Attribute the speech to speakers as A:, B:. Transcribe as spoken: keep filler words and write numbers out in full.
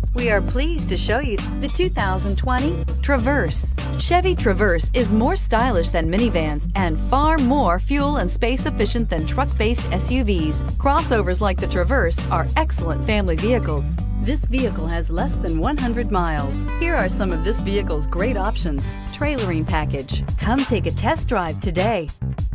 A: We are pleased to show you the two thousand twenty Traverse. Chevy Traverse is more stylish than minivans and far more fuel and space efficient than truck-based S U Vs. Crossovers like the Traverse are excellent family vehicles. This vehicle has less than one hundred miles. Here are some of this vehicle's great options: trailering package. Come take a test drive today.